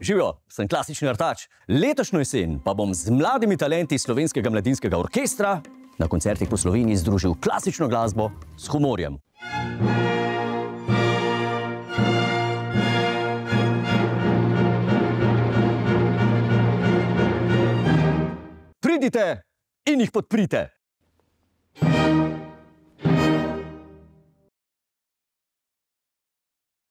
Živijo, sem klasični artač. Letošnjo jesen pa bom z mladimi talenti Slovenskega mladinskega orkestra na koncertih po Sloveniji združil klasično glasbo s humorjem. Pridite in jih podprite!